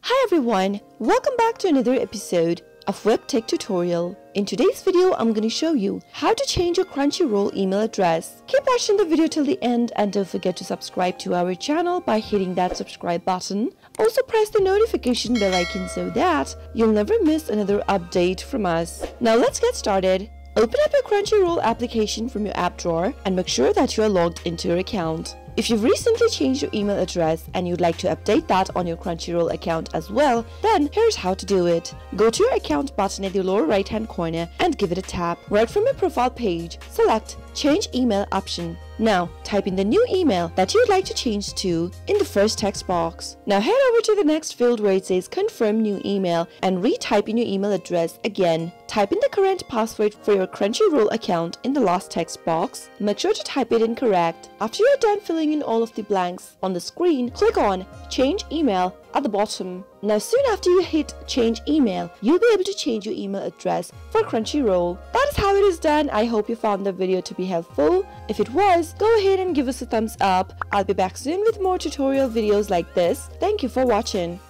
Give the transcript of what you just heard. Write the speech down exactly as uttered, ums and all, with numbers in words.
Hi everyone, welcome back to another episode of Webtech Tutorial. In today's video, I'm going to show you how to change your Crunchyroll email address. Keep watching the video till the end and don't forget to subscribe to our channel by hitting that subscribe button. Also press the notification bell icon so that you'll never miss another update from us. Now let's get started. Open up your Crunchyroll application from your app drawer and make sure that you are logged into your account. If you've recently changed your email address and you'd like to update that on your Crunchyroll account as well, then here's how to do it. Go to your account button at the lower right hand corner and give it a tap. Right from your profile page, select Change Email option. Now, type in the new email that you'd like to change to in the first text box. Now head over to the next field where it says Confirm New Email and retype in your email address again. Type in the current password for your Crunchyroll account in the last text box. Make sure to type it in correct. After you're done filling in all of the blanks on the screen, click on Change Email at the bottom. Now soon after you hit Change Email, you'll be able to change your email address for Crunchyroll. That is how it is done. I hope you found the video to be helpful. If it was, go ahead and give us a thumbs up. I'll be back soon with more tutorial videos like this. Thank you for watching.